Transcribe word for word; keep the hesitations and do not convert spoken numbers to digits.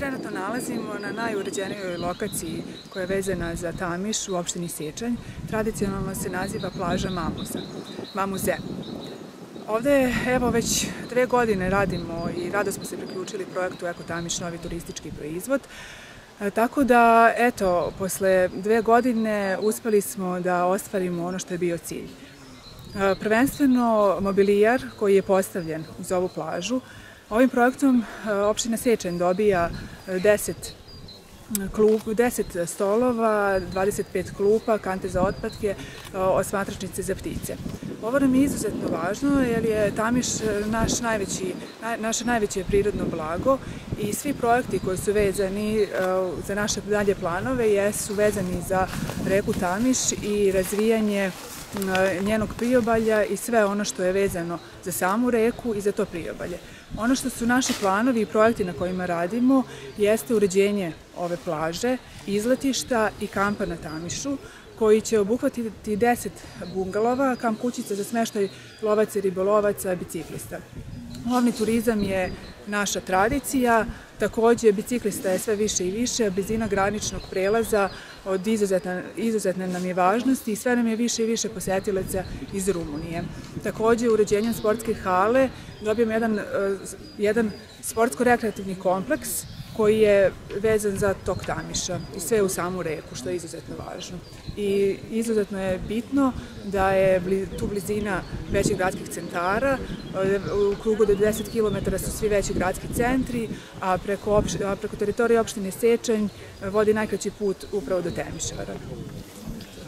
trenutno nalazimo na najuređenijoj lokaciji koja je vezana za Tamiš u opštini Sečanj. Tradicionalno se naziva plaža Mamuza, Mamuze. Ovde, evo, već dve godine radimo i rado smo se priključili projektu Eko Tamiš, novi turistički proizvod. Tako da, eto, posle dve godine uspeli smo da ostvarimo ono što je bio cilj. Prvenstveno mobilijar koji je postavljen uz ovu plažu. Ovim projektom opština Sečanj dobija deset stolova, dvadeset pet klupa, kante za otpadke, osmatračnice za ptice. Ovo nam je izuzetno važno jer je Tamiš naš najveći, naše najveće prirodno blago i svi projekti koji su vezani za naše dalje planove jesu vezani za reku Tamiš i razvijanje njenog priobalja i sve ono što je vezano za samu reku i za to priobalje. Ono što su naši planovi i projekti na kojima radimo jeste uređenje ove plaže, izletišta i kampa na Tamišu, koji će obuhvatiti deset bungalova, kamp kućica za smeštaj lovaca i ribolovaca, biciklista. Lovni turizam je naša tradicija, takođe biciklista je sve više i više, blizina graničnog prelaza od izuzetne nam je važnosti i sve nam je više i više posetilaca iz Rumunije. Takođe, uređenjem sportske hale dobijamo jedan, jedan sportsko-rekreativni kompleks koji je vezan za tok Tamiša i sve u samu reku, što je izuzetno važno. I izuzetno je bitno da je tu blizina većih gradskih centara, u krugu do deset kilometara su svi veći gradski centri, a preko, preko teritorije opštine Sečanj vodi najkraći put upravo do Temišvara.